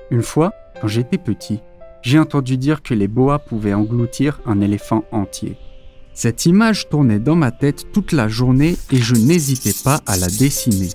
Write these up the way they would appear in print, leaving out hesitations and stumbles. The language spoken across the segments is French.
Une fois, quand j'étais petit, j'ai entendu dire que les boas pouvaient engloutir un éléphant entier. Cette image tournait dans ma tête toute la journée et je n'hésitais pas à la dessiner.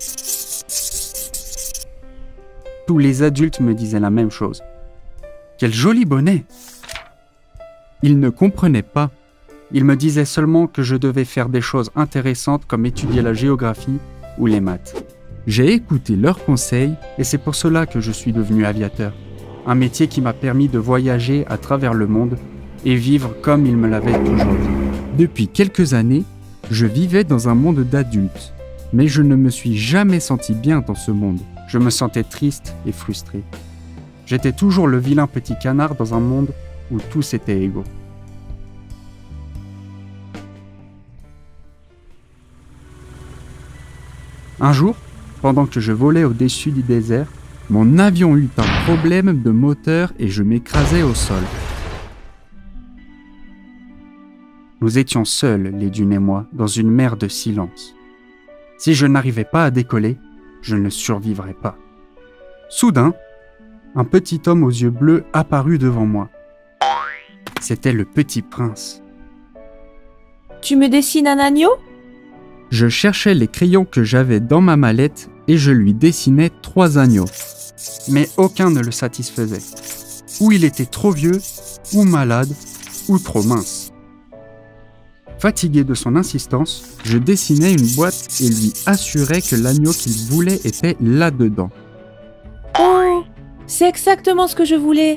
Tous les adultes me disaient la même chose. Quel joli bonnet! Ils ne comprenaient pas. Ils me disaient seulement que je devais faire des choses intéressantes comme étudier la géographie ou les maths. J'ai écouté leurs conseils et c'est pour cela que je suis devenu aviateur. Un métier qui m'a permis de voyager à travers le monde et vivre comme il me l'avait toujours dit. Depuis quelques années, je vivais dans un monde d'adultes, mais je ne me suis jamais senti bien dans ce monde. Je me sentais triste et frustré. J'étais toujours le vilain petit canard dans un monde où tous étaient égaux. Un jour, pendant que je volais au-dessus du désert, mon avion eut un problème de moteur et je m'écrasai au sol. Nous étions seuls, les dunes et moi, dans une mer de silence. Si je n'arrivais pas à décoller, je ne survivrais pas. Soudain, un petit homme aux yeux bleus apparut devant moi. C'était le Petit Prince. Tu me dessines un agneau ? Je cherchais les crayons que j'avais dans ma mallette et je lui dessinais 3 agneaux. Mais aucun ne le satisfaisait. Ou il était trop vieux, ou malade, ou trop mince. Fatigué de son insistance, je dessinais une boîte et lui assurais que l'agneau qu'il voulait était là-dedans. Oh, c'est exactement ce que je voulais.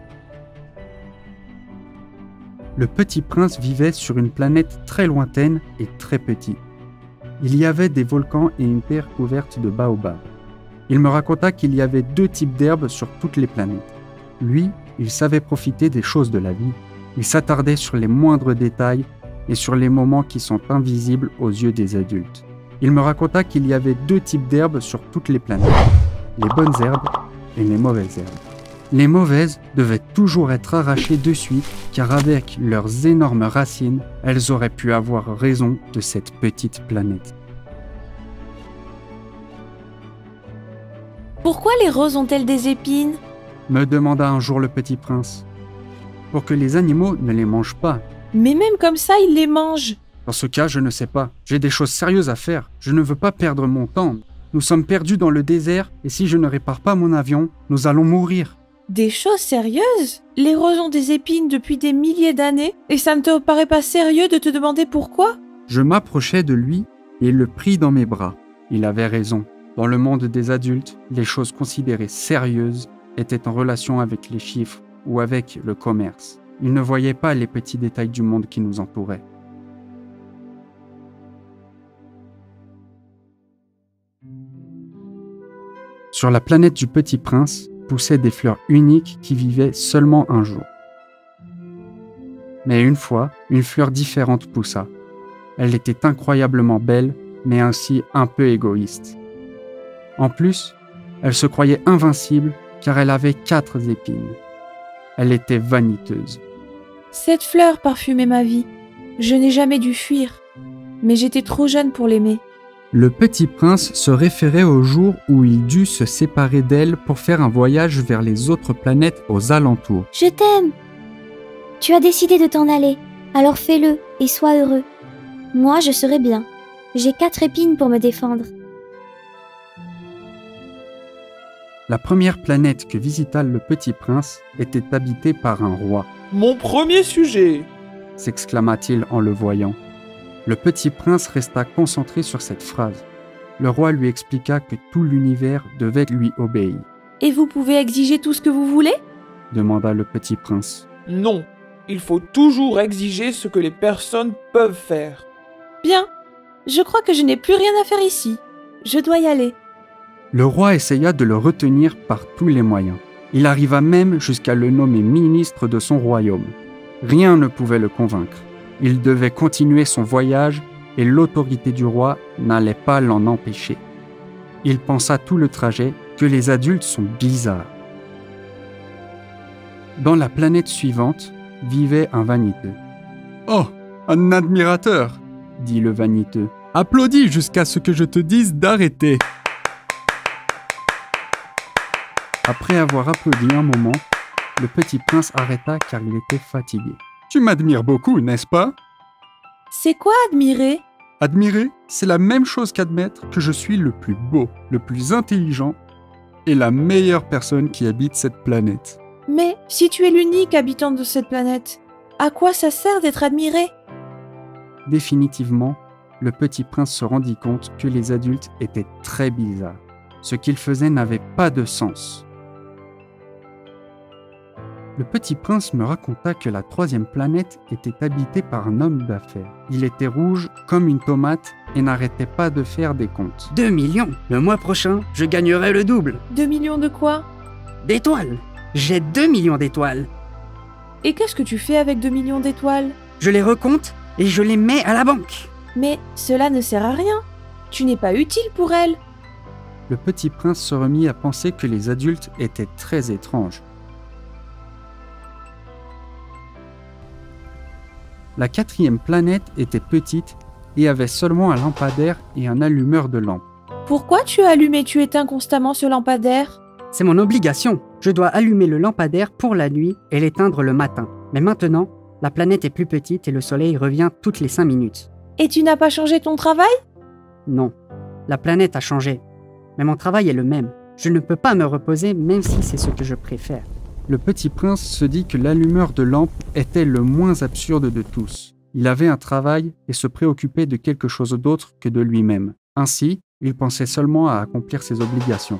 Le Petit Prince vivait sur une planète très lointaine et très petite. Il y avait des volcans et une terre couverte de baobabs. Il me raconta qu'il y avait 2 types d'herbes sur toutes les planètes. Lui, il savait profiter des choses de la vie. Il s'attardait sur les moindres détails et sur les moments qui sont invisibles aux yeux des adultes. Il me raconta qu'il y avait 2 types d'herbes sur toutes les planètes, les bonnes herbes et les mauvaises herbes. Les mauvaises devaient toujours être arrachées de suite, car avec leurs énormes racines, elles auraient pu avoir raison de cette petite planète. Pourquoi les roses ont-elles des épines ? Me demanda un jour le Petit Prince. Pour que les animaux ne les mangent pas. Mais même comme ça, ils les mangent. Dans ce cas, je ne sais pas. J'ai des choses sérieuses à faire. Je ne veux pas perdre mon temps. Nous sommes perdus dans le désert et si je ne répare pas mon avion, nous allons mourir. Des choses sérieuses ? Les roses ont des épines depuis des milliers d'années et ça ne te paraît pas sérieux de te demander pourquoi ? Je m'approchai de lui et le pris dans mes bras. Il avait raison. Dans le monde des adultes, les choses considérées sérieuses étaient en relation avec les chiffres ou avec le commerce. Il ne voyait pas les petits détails du monde qui nous entourait. Sur la planète du Petit Prince poussaient des fleurs uniques qui vivaient seulement un jour. Mais une fois, une fleur différente poussa. Elle était incroyablement belle, mais ainsi un peu égoïste. En plus, elle se croyait invincible car elle avait 4 épines. Elle était vaniteuse. Cette fleur parfumait ma vie. Je n'ai jamais dû fuir, mais j'étais trop jeune pour l'aimer. Le Petit Prince se référait au jour où il dut se séparer d'elle pour faire un voyage vers les autres planètes aux alentours. Je t'aime. Tu as décidé de t'en aller, alors fais-le et sois heureux. Moi, je serai bien. J'ai 4 épines pour me défendre. La première planète que visita le Petit Prince était habitée par un roi. « Mon premier sujet !» s'exclama-t-il en le voyant. Le Petit Prince resta concentré sur cette phrase. Le roi lui expliqua que tout l'univers devait lui obéir. « Et vous pouvez exiger tout ce que vous voulez ?» demanda le Petit Prince. « Non, il faut toujours exiger ce que les personnes peuvent faire. » Bien, je crois que je n'ai plus rien à faire ici. Je dois y aller. Le roi essaya de le retenir par tous les moyens. Il arriva même jusqu'à le nommer ministre de son royaume. Rien ne pouvait le convaincre. Il devait continuer son voyage et l'autorité du roi n'allait pas l'en empêcher. Il pensa tout le trajet que les adultes sont bizarres. Dans la planète suivante vivait un vaniteux. « Oh, un admirateur !» dit le vaniteux. « Applaudis jusqu'à ce que je te dise d'arrêter !» Après avoir applaudi un moment, le petit prince arrêta car il était fatigué. « Tu m'admires beaucoup, n'est-ce pas ?» C'est quoi admirer? Admirer, c'est la même chose qu'admettre que je suis le plus beau, le plus intelligent et la meilleure personne qui habite cette planète. Mais si tu es l'unique habitant de cette planète, à quoi ça sert d'être admiré? Définitivement, le petit prince se rendit compte que les adultes étaient très bizarres. Ce qu'ils faisaient n'avait pas de sens. Le petit prince me raconta que la 3e planète était habitée par un homme d'affaires. Il était rouge comme une tomate et n'arrêtait pas de faire des comptes. 2 millions. Le mois prochain, je gagnerai le double. 2 millions de quoi? D'étoiles. J'ai 2 millions d'étoiles. Et qu'est-ce que tu fais avec 2 millions d'étoiles? Je les recompte et je les mets à la banque. Mais cela ne sert à rien. Tu n'es pas utile pour elle. Le petit prince se remit à penser que les adultes étaient très étranges. La 4e planète était petite et avait seulement un lampadaire et un allumeur de lampe. Pourquoi tu allumes et tu éteins constamment ce lampadaire? C'est mon obligation. Je dois allumer le lampadaire pour la nuit et l'éteindre le matin. Mais maintenant, la planète est plus petite et le soleil revient toutes les 5 minutes. Et tu n'as pas changé ton travail? Non, la planète a changé. Mais mon travail est le même. Je ne peux pas me reposer même si c'est ce que je préfère. Le petit prince se dit que l'allumeur de lampe était le moins absurde de tous. Il avait un travail et se préoccupait de quelque chose d'autre que de lui-même. Ainsi, il pensait seulement à accomplir ses obligations.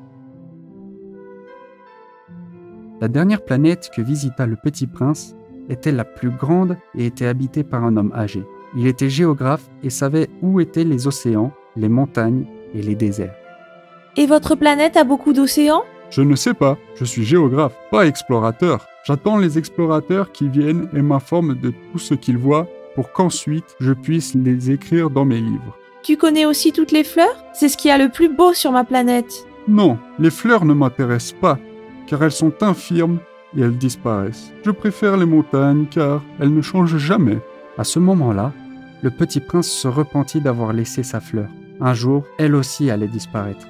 La dernière planète que visita le petit prince était la plus grande et était habitée par un homme âgé. Il était géographe et savait où étaient les océans, les montagnes et les déserts. Et votre planète a beaucoup d'océans? Je ne sais pas, je suis géographe, pas explorateur. J'attends les explorateurs qui viennent et m'informent de tout ce qu'ils voient pour qu'ensuite je puisse les écrire dans mes livres. Tu connais aussi toutes les fleurs? C'est ce qu'il y a le plus beau sur ma planète. Non, les fleurs ne m'intéressent pas, car elles sont infirmes et elles disparaissent. Je préfère les montagnes car elles ne changent jamais. À ce moment-là, le petit prince se repentit d'avoir laissé sa fleur. Un jour, elle aussi allait disparaître.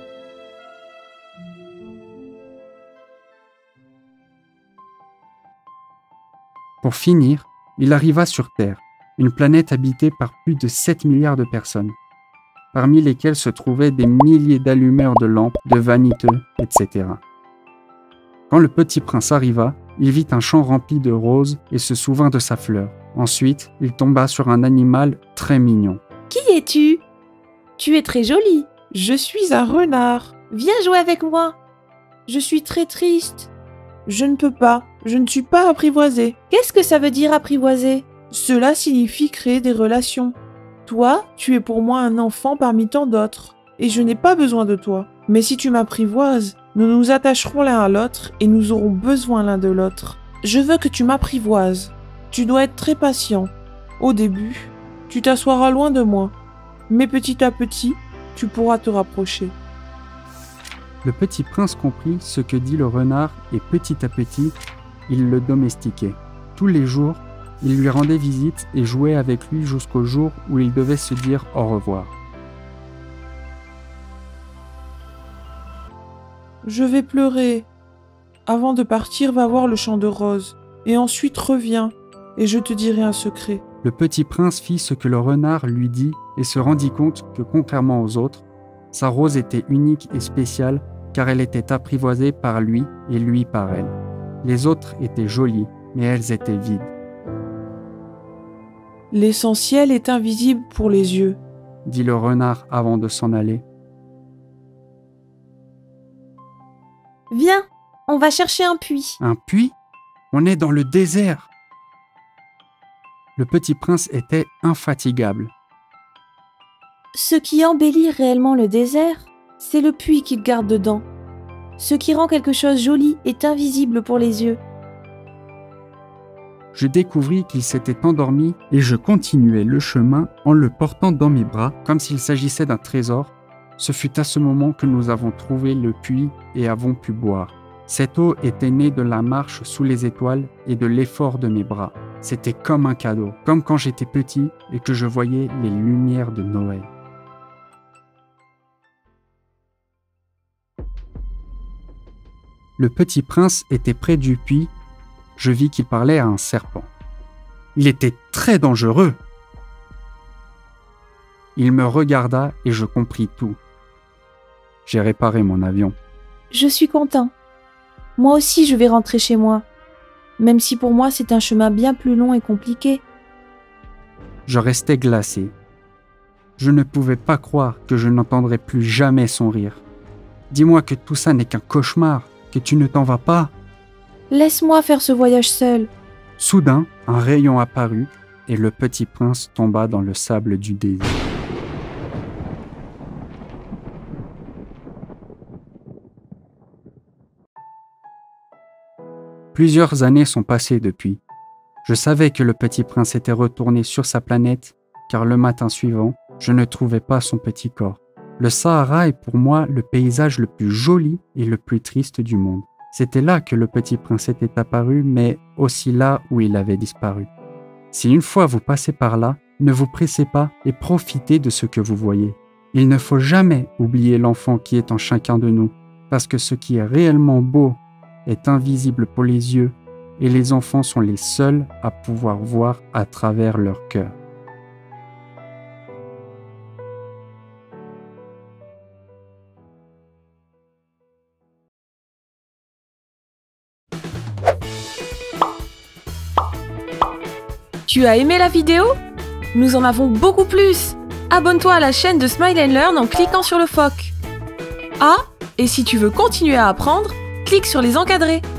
Pour finir, il arriva sur Terre, une planète habitée par plus de 7 milliards de personnes, parmi lesquelles se trouvaient des milliers d'allumeurs de lampes, de vaniteux, etc. Quand le petit prince arriva, il vit un champ rempli de roses et se souvint de sa fleur. Ensuite, il tomba sur un animal très mignon. Qui es-tu? Tu es très jolie. Je suis un renard. Viens jouer avec moi. Je suis très triste. Je ne peux pas. Je ne suis pas apprivoisé. Qu'est-ce que ça veut dire apprivoiser? Cela signifie créer des relations. Toi, tu es pour moi un enfant parmi tant d'autres. Et je n'ai pas besoin de toi. Mais si tu m'apprivoises, nous nous attacherons l'un à l'autre et nous aurons besoin l'un de l'autre. Je veux que tu m'apprivoises. Tu dois être très patient. Au début, tu t'assoiras loin de moi. Mais petit à petit, tu pourras te rapprocher. Le petit prince comprit ce que dit le renard et petit à petit, il le domestiquait. Tous les jours, il lui rendait visite et jouait avec lui jusqu'au jour où il devait se dire au revoir. Je vais pleurer. Avant de partir, va voir le champ de roses. Et ensuite reviens, et je te dirai un secret. Le petit prince fit ce que le renard lui dit et se rendit compte que, contrairement aux autres, sa rose était unique et spéciale car elle était apprivoisée par lui et lui par elle. Les autres étaient jolies, mais elles étaient vides. L'essentiel est invisible pour les yeux, dit le renard avant de s'en aller. Viens, on va chercher un puits. Un puits? On est dans le désert. Le petit prince était infatigable. Ce qui embellit réellement le désert, c'est le puits qu'il garde dedans. Ce qui rend quelque chose joli est invisible pour les yeux. Je découvris qu'il s'était endormi et je continuai le chemin en le portant dans mes bras comme s'il s'agissait d'un trésor. Ce fut à ce moment que nous avons trouvé le puits et avons pu boire. Cette eau était née de la marche sous les étoiles et de l'effort de mes bras. C'était comme un cadeau, comme quand j'étais petit et que je voyais les lumières de Noël. Le petit prince était près du puits. Je vis qu'il parlait à un serpent. Il était très dangereux. Il me regarda et je compris tout. J'ai réparé mon avion. Je suis content. Moi aussi, je vais rentrer chez moi. Même si pour moi, c'est un chemin bien plus long et compliqué. Je restais glacé. Je ne pouvais pas croire que je n'entendrais plus jamais son rire. Dis-moi que tout ça n'est qu'un cauchemar, que tu ne t'en vas pas. Laisse-moi faire ce voyage seul. Soudain, un rayon apparut et le petit prince tomba dans le sable du désert. Plusieurs années sont passées depuis. Je savais que le petit prince était retourné sur sa planète, car le matin suivant, je ne trouvais pas son petit corps. Le Sahara est pour moi le paysage le plus joli et le plus triste du monde. C'était là que le petit prince était apparu, mais aussi là où il avait disparu. Si une fois vous passez par là, ne vous pressez pas et profitez de ce que vous voyez. Il ne faut jamais oublier l'enfant qui est en chacun de nous, parce que ce qui est réellement beau est invisible pour les yeux, et les enfants sont les seuls à pouvoir voir à travers leur cœur. Tu as aimé la vidéo? Nous en avons beaucoup plus! Abonne-toi à la chaîne de Smile & Learn en cliquant sur le phoque. Ah, et si tu veux continuer à apprendre, clique sur les encadrés.